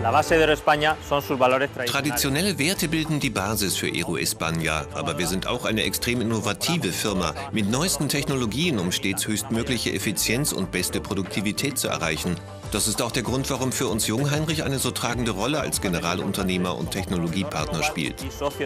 Traditionelle Werte bilden die Basis für Aero España, aber wir sind auch eine extrem innovative Firma mit neuesten Technologien, um stets höchstmögliche Effizienz und beste Produktivität zu erreichen. Das ist auch der Grund, warum für uns Jungheinrich eine so tragende Rolle als Generalunternehmer und Technologiepartner spielt.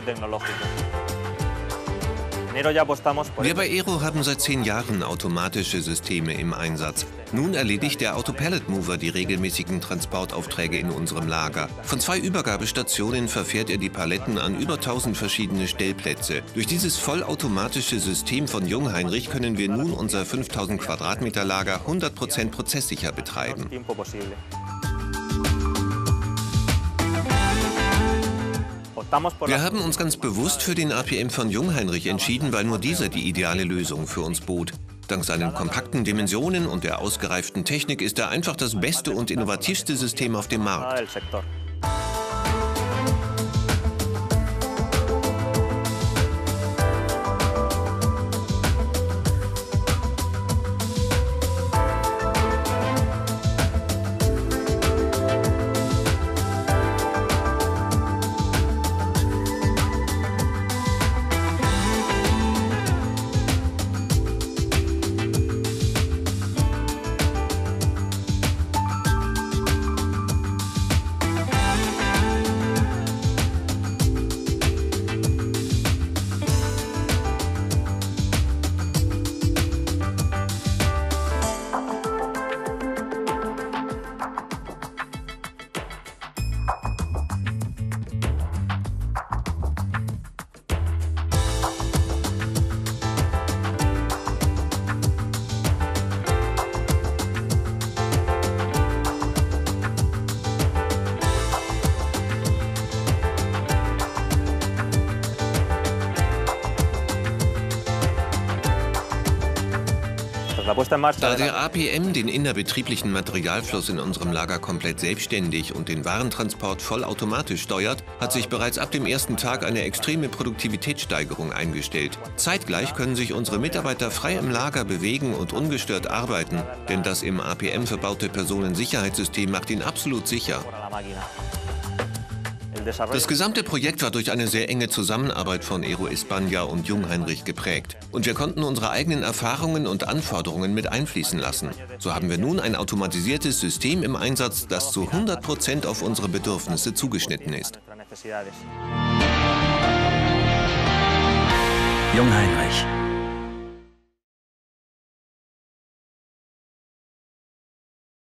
Wir bei Aero haben seit 10 Jahren automatische Systeme im Einsatz. Nun erledigt der Auto-Pallet-Mover die regelmäßigen Transportaufträge in unserem Lager. Von 2 Übergabestationen verfährt er die Paletten an über 1000 verschiedene Stellplätze. Durch dieses vollautomatische System von Jungheinrich können wir nun unser 5000 Quadratmeter Lager 100% prozesssicher betreiben. Wir haben uns ganz bewusst für den APM von Jungheinrich entschieden, weil nur dieser die ideale Lösung für uns bot. Dank seinen kompakten Dimensionen und der ausgereiften Technik ist er einfach das beste und innovativste System auf dem Markt. Da der APM den innerbetrieblichen Materialfluss in unserem Lager komplett selbstständig und den Warentransport vollautomatisch steuert, hat sich bereits ab dem ersten Tag eine extreme Produktivitätssteigerung eingestellt. Zeitgleich können sich unsere Mitarbeiter frei im Lager bewegen und ungestört arbeiten, denn das im APM verbaute Personensicherheitssystem macht ihn absolut sicher. Das gesamte Projekt war durch eine sehr enge Zusammenarbeit von Aero España und Jungheinrich geprägt. Und wir konnten unsere eigenen Erfahrungen und Anforderungen mit einfließen lassen. So haben wir nun ein automatisiertes System im Einsatz, das zu 100% auf unsere Bedürfnisse zugeschnitten ist. Jungheinrich.